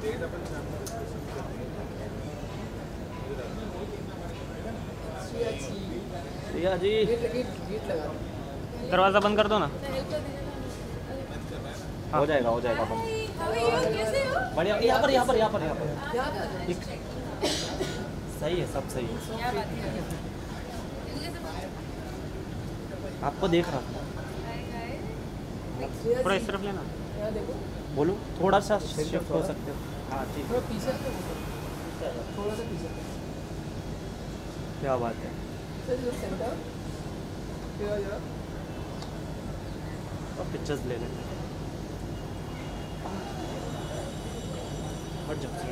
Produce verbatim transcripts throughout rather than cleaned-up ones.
श्रेया जी दरवाज़ा बंद कर दो ना। हाँ। हो जाएगा हो जाएगा बंद। बढ़िया। यहाँ पर यहाँ पर यहाँ पर यहाँ पर सही है, सब सही है। आपको देख रहा था। थोड़ा इस तरफ लेना। बोलो थोड़ा सा शिफ्ट हो सकते हो। हाँ ठीक है। थोड़ा सा पीछे। क्या बात है। और पिक्चर्स ले लेते हैं। हट जाओ।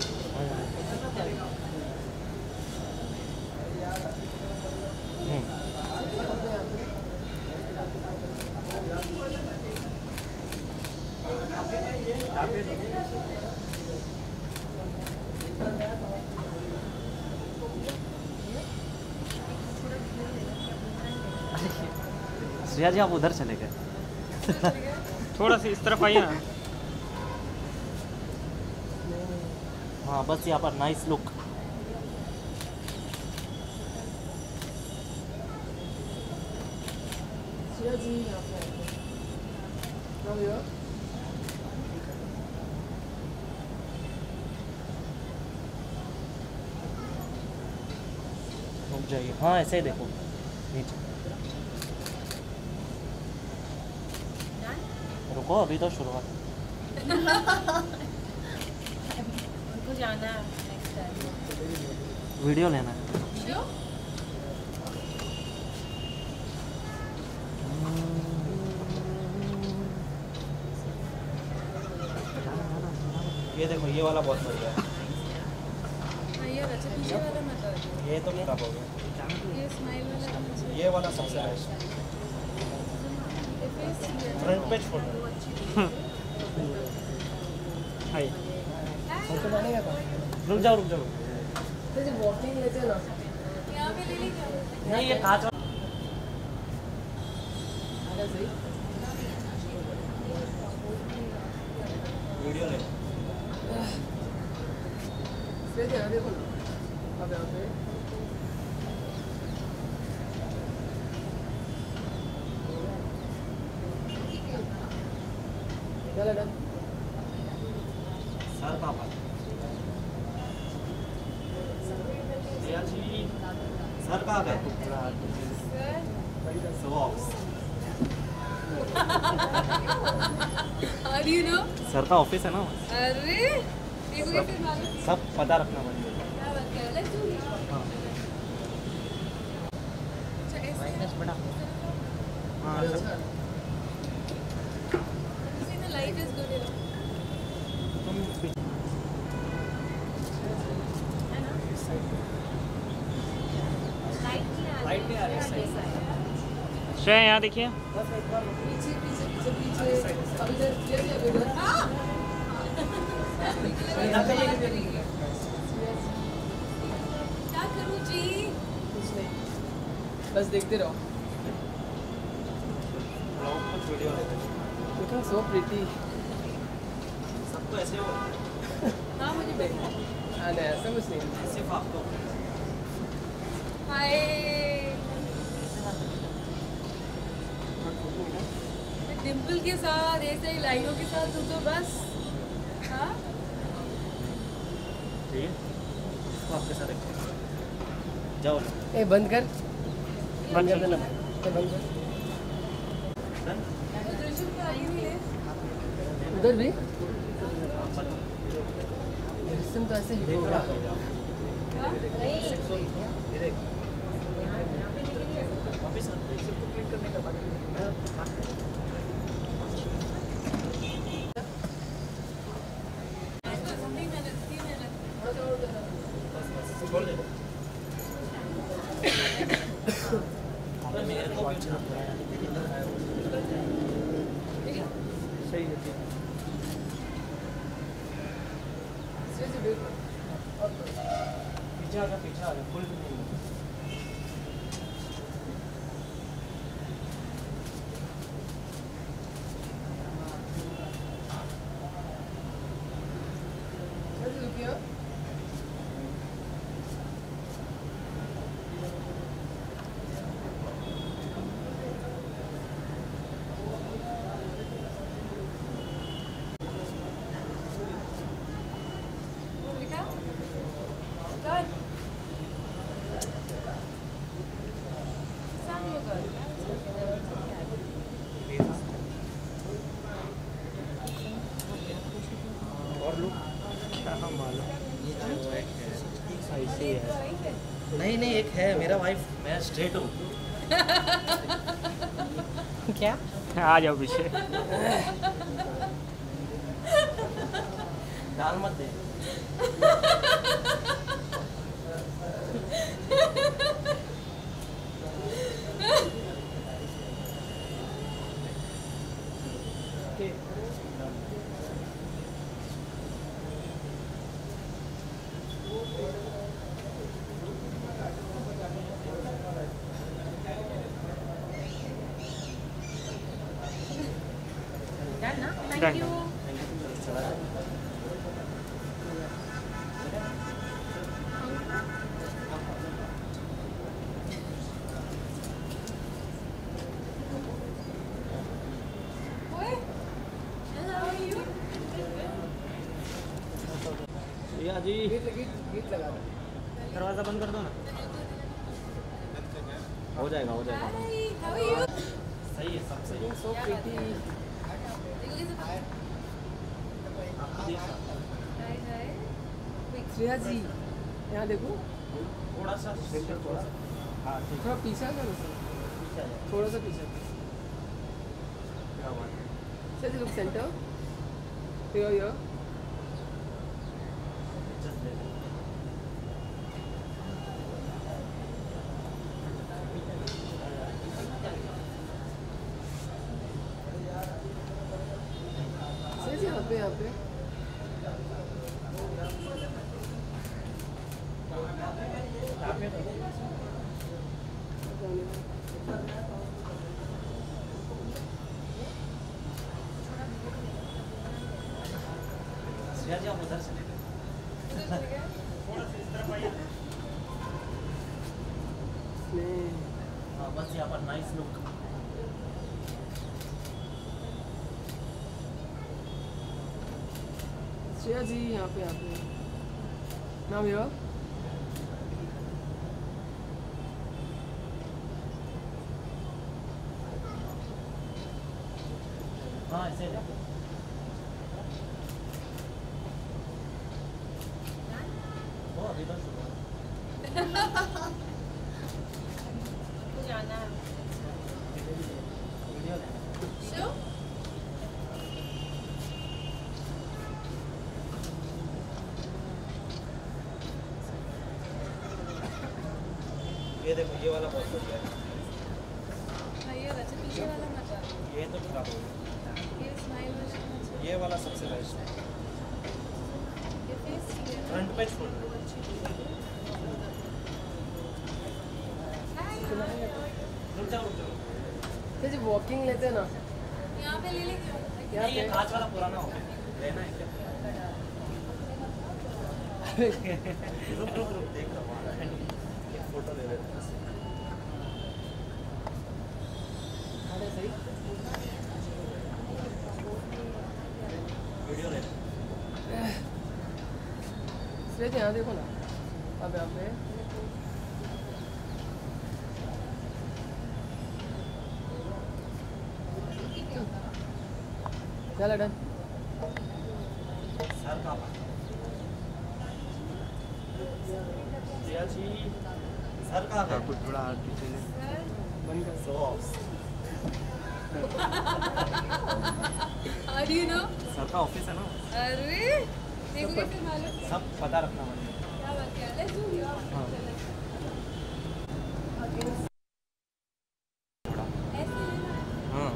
श्रेया जी आप उधर चले गए। थोड़ा सी इस तरफ आइए ना। हाँ बस यहाँ पर नाइस लुक। श्रेया जी यहाँ पे रुक जाइए। हाँ ऐसे ही देखो नीचे। रुको अभी तो शुरुआत। उनको जाना है नेक्स्ट टाइम। वीडियो लेना है। वीडियो? ये देखो ये वाला बहुत बढ़िया है। ये अच्छा पीछे वाला मत दो। ये तो खराब हो गया। ये स्माइल वाला। ये वाला सबसे बेस्ट। फ्रंट पे छोड़। हाय। रुक जाओ रुक जाओ। तो जो वॉकिंग लेते ना। यहाँ पे ले लीजिए। नहीं ये कांच वाला। सही। वीडियो ले। फिर क्या देखो। अब यहाँ पे। सर पापा सर कहाँ गए? सर का ऑफिस है ना। अरे सब, सब पता रखना पड़ेगा। हाँ लाइफ इज गुड। लाइट नहीं आ रही। श्रेया यहाँ देखिए। पीछे पीछे पीछे पीछे अभी इधर इधर क्या करूँ जी? कुछ नहीं बस देखते रहो। वीडियो लेते हैं। So pretty. सब तो ऐसे हो। हाँ मुझे बैठना है। हाँ नहीं ऐसा कुछ नहीं सिर्फ आपको। हाय डिम्पल के साथ ऐसे ही लाइनों के साथ तू तो बस। हाँ ठीक है इसको आपके साथ रखते हैं। जाओ ए बंद कर बंद कर देना। बंद कर उधर भी सिस्टम तो ऐसे ही होगा। सही है पीछे आ जा पीछे आ जा फुल और लो क्या मालूम। ये जो वो एक है ऐसे ही है। नहीं नहीं एक है मेरा वाइफ मैं स्ट्रेट हूँ क्या? आ जाओ पीछे। दाल मत दे Done, na? Thank Done. you. Oi. Hello, how are you? भैया जी दरवाज़ा बंद कर दो ना हो जाएगा हो जाएगा Hi, how are you? सही है सब सही है So pretty. Hi, hi. Wait. Shreya जी यहाँ देखो थोड़ा सा सेंटर थोड़ा सा हाँ ठीक थोड़ा पीछे आ जाओ सर है थोड़ा सा पीछे क्या बात है sir look centre here here just ले लो सर जी यहाँ पे यहाँ पे श्रेया जी आप उधर से ले लो नहीं हाँ बस यहाँ पर नाइस लुक श्रेया जी यहाँ पे यहाँ पे नाम हियर हाँ ऐसे ले वो अभी बस जाना है। वीडियो लेना Sure. ये देखो ये वाला बहुत बढ़िया है हाँ, ये वैसे पीछे वाला मत डालो। ये तो खराब हो गया ये स्माइल वाला ये वाला सबसे बेस्ट है ये फेस ठीक है। फ्रंट पे फुल रुक जाओ रुक जाओ सर जी वॉकिंग लेते हैं ना यहाँ पे ले लेंगे। यहाँ नहीं ये पे कांच वाला पुराना हो गया लेना है क्या रुक रुक रुक देख रहा हूँ एक फोटो ले लेते हैं अरे सही वीडियो ले लेते हैं। श्रेया जी यहाँ देखो ना अब यहाँ पे चलो डन सर का श्रेया जी सर का है कुछ थोड़ा हाथ पीछे ले। बंद कर सो How do you know? Sir का ऑफिस है ना अरे देख ले फिर मालूम सब पता रखना पड़ेगा क्या बात है। Let's do it. हाँ। ऐसे लेना है। हाँ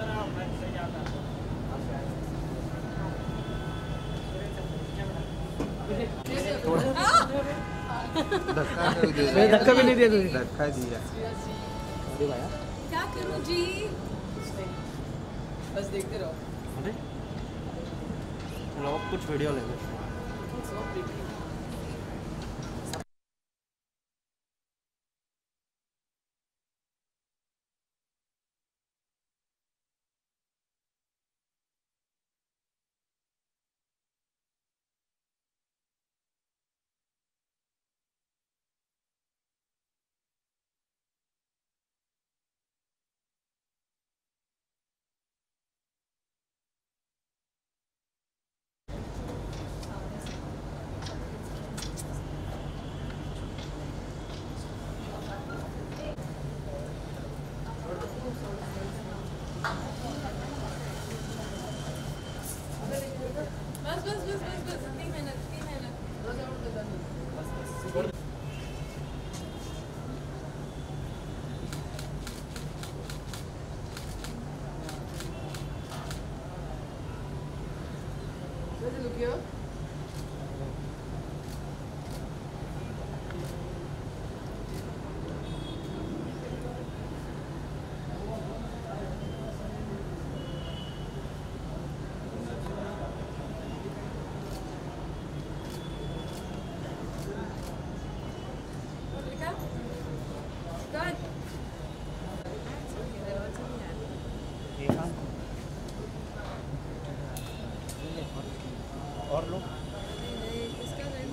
धक्का मैंने धक्का भी नहीं दिया तुझे धक्का दिया। अरे भाया क्या करूँ जी? बस देखते रहो अरे लोग कुछ वीडियो ले लो So pretty.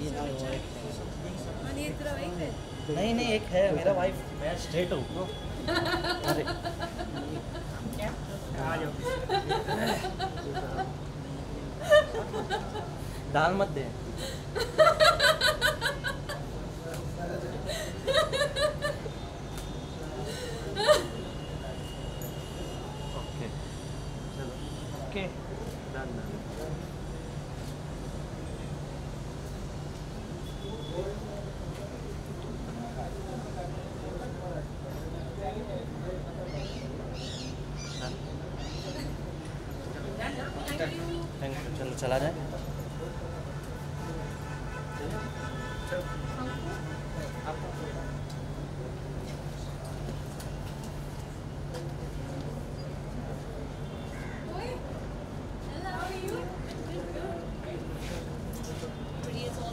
हाँ, ये तेरा वाइफ है? नहीं नहीं एक है मेरा वाइफ, मैं स्ट्रेट हूँ। अरे आ जाओ दाल मत दे। ओके चलो okay done done. Thank you, चलो चला जाए।